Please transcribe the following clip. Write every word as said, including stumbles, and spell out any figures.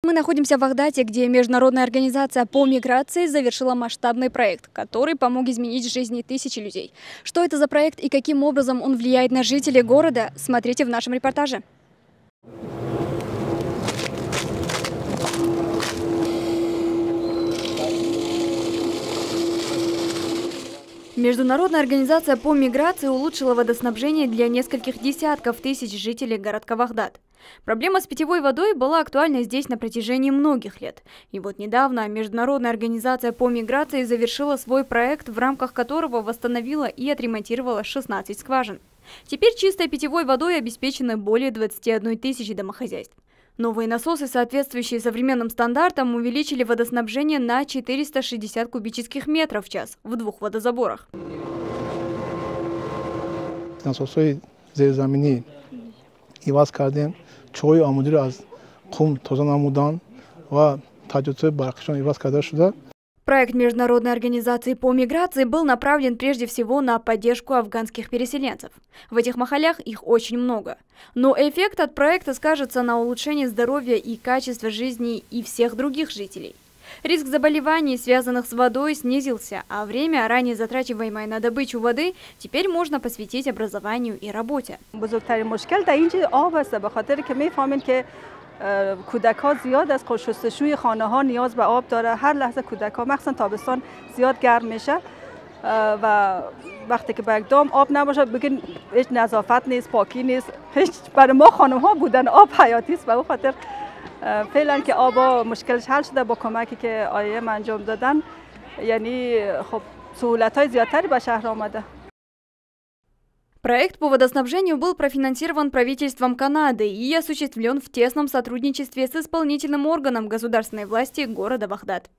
Мы находимся в Вахдате, где Международная организация по миграции завершила масштабный проект, который помог изменить жизни тысячи людей. Что это за проект и каким образом он влияет на жителей города, смотрите в нашем репортаже. Международная организация по миграции улучшила водоснабжение для нескольких десятков тысяч жителей городка Вахдат. Проблема с питьевой водой была актуальна здесь на протяжении многих лет. И вот недавно Международная организация по миграции завершила свой проект, в рамках которого восстановила и отремонтировала шестнадцать скважин. Теперь чистой питьевой водой обеспечены более двадцати одной тысячи домохозяйств. Новые насосы, соответствующие современным стандартам, увеличили водоснабжение на четыреста шестьдесят кубических метров в час в двух водозаборах. насос‌ҳои зерзаминӣ иваз кардем, чоҳҳои омӯдиро аз қум тоза намудан ва таҷҳизоти барқишон иваз карда шуда. Проект Международной организации по миграции был направлен прежде всего на поддержку афганских переселенцев. В этих махалях их очень много. Но эффект от проекта скажется на улучшении здоровья и качества жизни и всех других жителей. Риск заболеваний, связанных с водой, снизился, а время, ранее затрачиваемое на добычу воды, теперь можно посвятить образованию и работе. کودک‌ها زیاد از شستشوی خانه‌ها نیاز به آب داره. هر لحظه کودک‌ها مخصوصا تابستان زیاد گرم میشه و وقتی که به دام آب نباشه بگین هیچ نظافت نیست، پاکی نیست. هیچ برای ما خانم‌ها بودن آب حیاتی است و به خاطر فعلا که آب مشکلش حل شده با کمکی که آیه انجام دادن، یعنی خب سهولت‌های زیادتری به شهر آمده. Проект по водоснабжению был профинансирован правительством Канады и осуществлен в тесном сотрудничестве с исполнительным органом государственной власти города Вахдат.